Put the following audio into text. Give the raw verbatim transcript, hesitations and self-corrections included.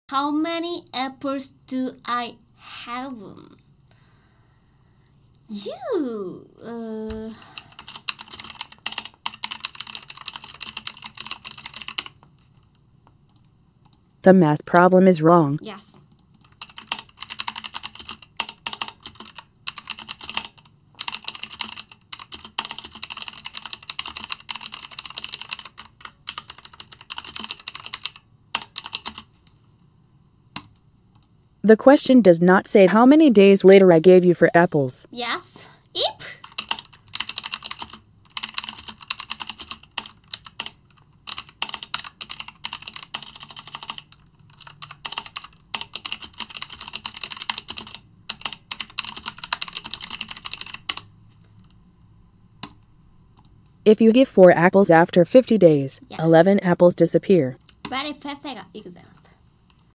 How many apples do I have? You. Uh, The math problem is wrong. yes. The question does not say how many days later I gave you for apples. Yes. If. If you give four apples after fifty days, Yes. eleven apples disappear. Very perfect. いくぜ。